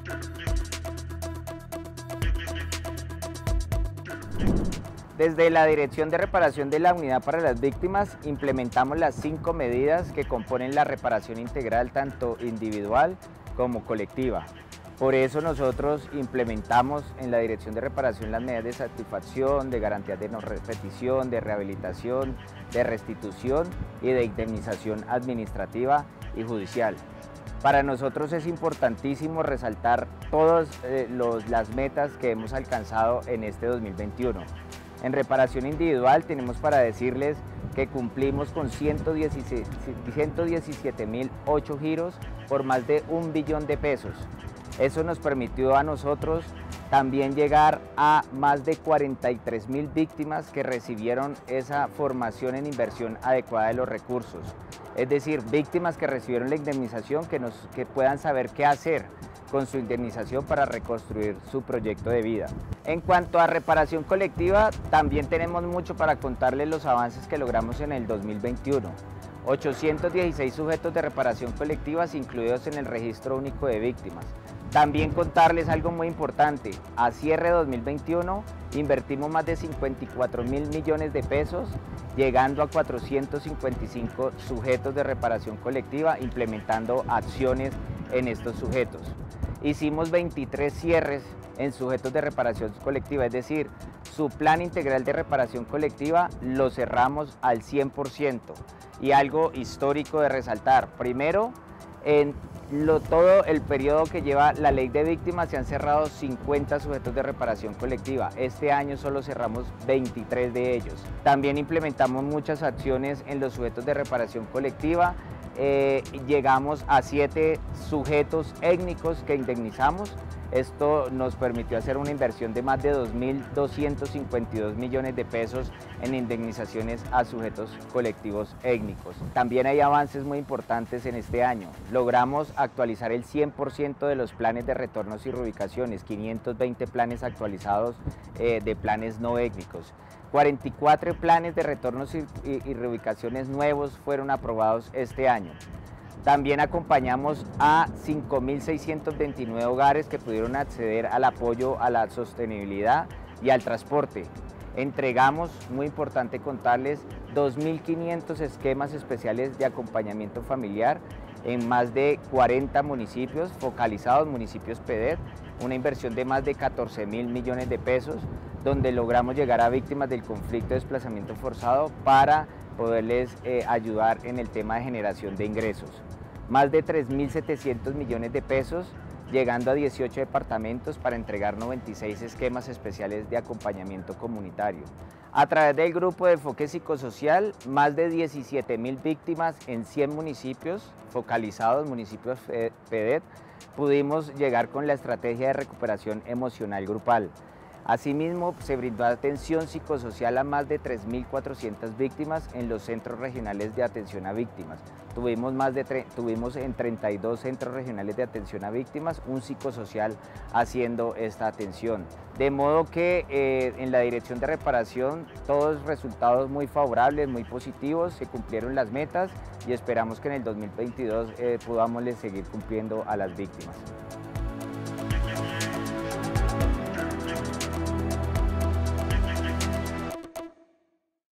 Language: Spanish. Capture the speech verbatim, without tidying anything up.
Desde la Dirección de Reparación de la Unidad para las Víctimas implementamos las cinco medidas que componen la reparación integral tanto individual como colectiva. Por eso nosotros implementamos en la Dirección de Reparación las medidas de satisfacción, de garantías de no repetición, de rehabilitación, de restitución y de indemnización administrativa y judicial. Para nosotros es importantísimo resaltar todas eh, los, las metas que hemos alcanzado en este dos mil veintiuno. En reparación individual tenemos para decirles que cumplimos con ciento diecisiete mil ocho giros por más de un billón de pesos. Eso nos permitió a nosotros también llegar a más de cuarenta y tres mil víctimas que recibieron esa formación en inversión adecuada de los recursos. Es decir, víctimas que recibieron la indemnización que, nos, que puedan saber qué hacer con su indemnización para reconstruir su proyecto de vida. En cuanto a reparación colectiva, también tenemos mucho para contarles los avances que logramos en el dos mil veintiuno. ochocientos dieciséis sujetos de reparación colectiva incluidos en el Registro Único de Víctimas. También contarles algo muy importante, a cierre de dos mil veintiuno invertimos más de cincuenta y cuatro mil millones de pesos, llegando a cuatrocientos cincuenta y cinco sujetos de reparación colectiva, implementando acciones en estos sujetos. Hicimos veintitrés cierres en sujetos de reparación colectiva, es decir, su plan integral de reparación colectiva lo cerramos al cien por ciento. Y algo histórico de resaltar, primero, en lo, todo el periodo que lleva la ley de víctimas se han cerrado cincuenta sujetos de reparación colectiva. Este año solo cerramos veintitrés de ellos. También implementamos muchas acciones en los sujetos de reparación colectiva. Eh, llegamos a siete sujetos étnicos que indemnizamos. Esto nos permitió hacer una inversión de más de dos mil doscientos cincuenta y dos millones de pesos en indemnizaciones a sujetos colectivos étnicos. También hay avances muy importantes en este año. Logramos actualizar el cien por ciento de los planes de retornos y reubicaciones, quinientos veinte planes actualizados eh, de planes no étnicos. cuarenta y cuatro planes de retornos y, y, y reubicaciones nuevos fueron aprobados este año. También acompañamos a cinco mil seiscientos veintinueve hogares que pudieron acceder al apoyo a la sostenibilidad y al transporte. Entregamos, muy importante contarles, dos mil quinientos esquemas especiales de acompañamiento familiar en más de cuarenta municipios focalizados, municipios P D E T, una inversión de más de catorce mil millones de pesos, donde logramos llegar a víctimas del conflicto de desplazamiento forzado para poderles eh, ayudar en el tema de generación de ingresos. Más de tres mil setecientos millones de pesos, llegando a dieciocho departamentos para entregar noventa y seis esquemas especiales de acompañamiento comunitario. A través del grupo de enfoque psicosocial, más de diecisiete mil víctimas en cien municipios focalizados, municipios P D E T, pudimos llegar con la estrategia de recuperación emocional grupal. Asimismo, se brindó atención psicosocial a más de tres mil cuatrocientas víctimas en los centros regionales de atención a víctimas. Tuvimos, más de tuvimos en treinta y dos centros regionales de atención a víctimas un psicosocial haciendo esta atención. De modo que eh, en la Dirección de Reparación todos resultados muy favorables, muy positivos, se cumplieron las metas y esperamos que en el dos mil veintidós eh, podamos seguir cumpliendo a las víctimas.